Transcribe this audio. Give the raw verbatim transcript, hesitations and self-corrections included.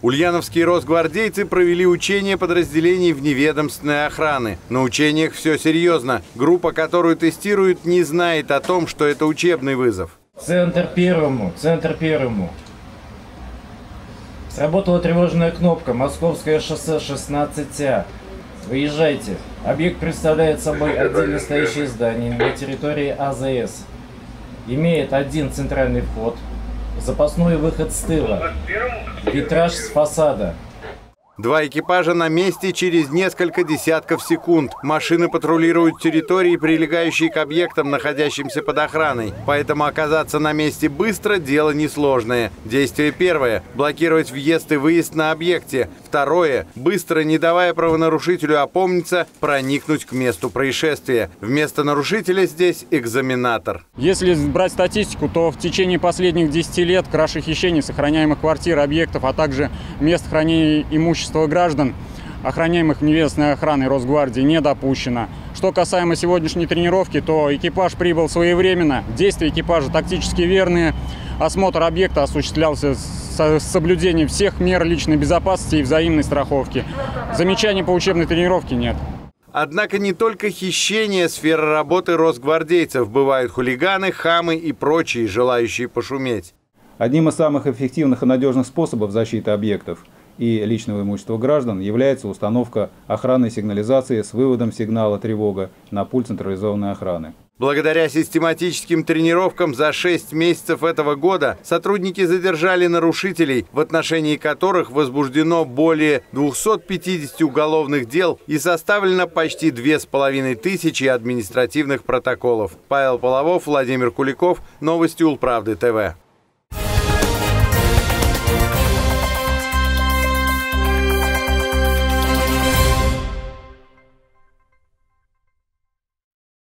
Ульяновские росгвардейцы провели учения подразделений вневедомственной охраны. На учениях все серьезно. Группа, которую тестируют, не знает о том, что это учебный вызов. Центр первому, центр первому. Сработала тревожная кнопка. Московское шоссе шестнадцать А. Выезжайте. Объект представляет собой отдельно стоящее здание на территории А З С. Имеет один центральный вход, запасной выход с тыла, витраж с фасада. Два экипажа на месте через несколько десятков секунд. Машины патрулируют территории, прилегающие к объектам, находящимся под охраной. Поэтому оказаться на месте быстро – дело несложное. Действие первое – блокировать въезд и выезд на объекте. Второе – быстро, не давая правонарушителю опомниться, проникнуть к месту происшествия. Вместо нарушителя здесь экзаменатор. Если брать статистику, то в течение последних десяти лет краж и хищений сохраняемых квартир, объектов, а также мест хранения имущества граждан, охраняемых вневедомственной охраной Росгвардии, не допущено. Что касаемо сегодняшней тренировки, то экипаж прибыл своевременно, действия экипажа тактически верные, осмотр объекта осуществлялся с соблюдением всех мер личной безопасности и взаимной страховки. Замечаний по учебной тренировке нет. Однако не только хищение – сфера работы росгвардейцев. Бывают хулиганы, хамы и прочие, желающие пошуметь. Одним из самых эффективных и надежных способов защиты объектов и личного имущества граждан является установка охранной сигнализации с выводом сигнала тревога на пульт централизованной охраны. Благодаря систематическим тренировкам за шесть месяцев этого года сотрудники задержали нарушителей, в отношении которых возбуждено более двухсот пятидесяти уголовных дел и составлено почти две с половиной тысячи административных протоколов. Павел Половов, Владимир Куликов. Новости Улправды ТВ.